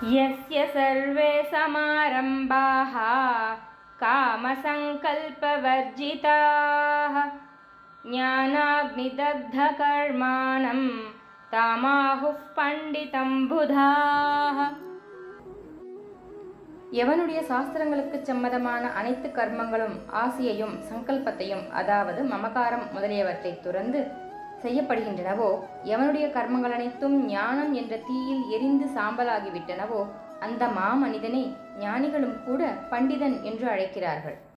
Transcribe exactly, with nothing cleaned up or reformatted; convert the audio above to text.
यस्य सर्वे समारम्भाः कामसङ्कल्पवर्जिताः ज्ञानाग्निदग्धकर्माणं तामाहुः பண்டிதம் புதாः. எவனுடைய சாஸ்திரங்களுக்கு சம்மதமான அனைத்து கர்மங்களும் ஆசையையும் சங்கல்பத்தையும் அதாவது மமகாரம் முதலியவற்றை துறந்து செய்யப்படுகின்றனவோ, எவனுடைய கர்மங்கள் அனைத்தும் ஞானம் என்ற தீயில் எரிந்து சாம்பலாகிவிட்டனவோ, அந்த மாமனிதனை ஞானிகளும் கூட பண்டிதன் என்று அழைக்கிறார்கள்.